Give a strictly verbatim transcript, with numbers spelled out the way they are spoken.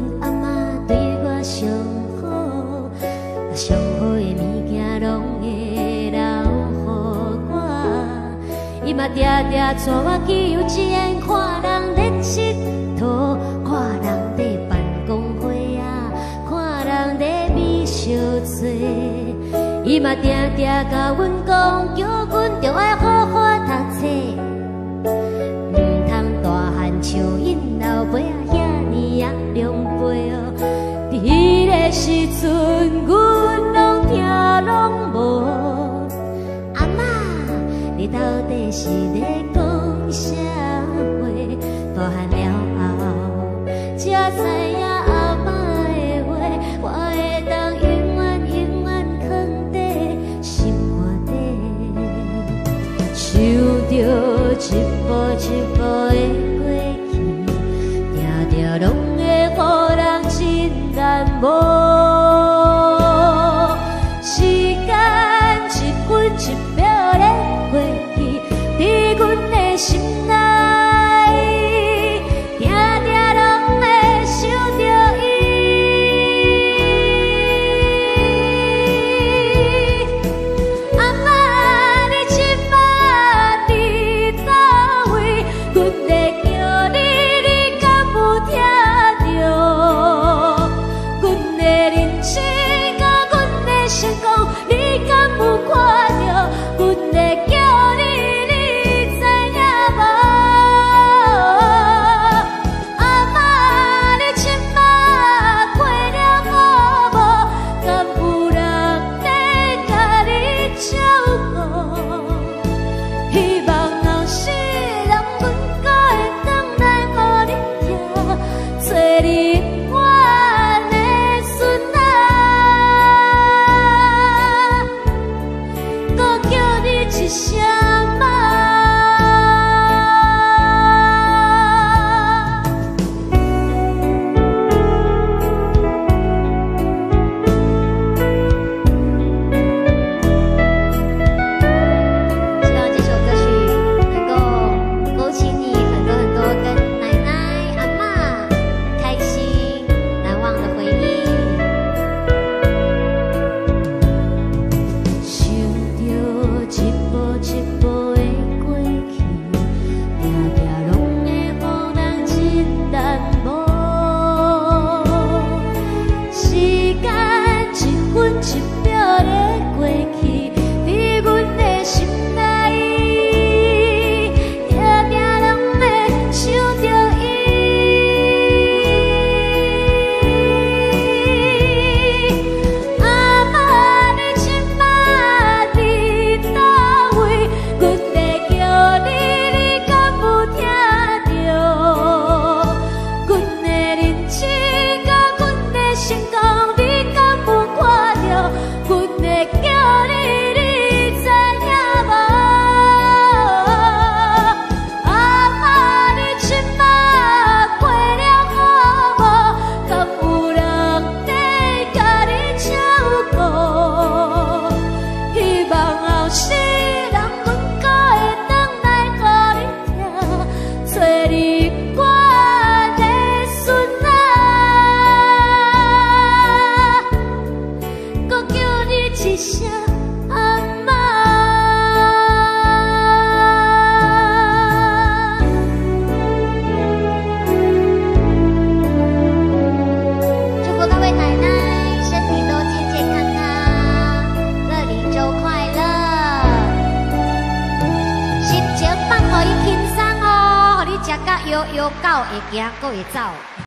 阮阿嬷对我上好，上好的物件拢会留予我。伊嘛定定带我去幼稚园看人咧佚佗，看人咧办公会啊，看人咧美小做。伊嘛定定甲阮讲，叫阮着爱好好读册，唔通大汉像因老爸遐尼啊凉杯哦。伫迄个时阵，阮拢听拢无。阿嬷，你到底是咧讲啥话？大汉了后，才知影阿嬷的话，我会当永远永远藏在心肝底，想着一步一步的过去，定定拢会予人真难忘。时间一分一秒咧过去，伫阮的心内。 摇摇狗会行，狗会走。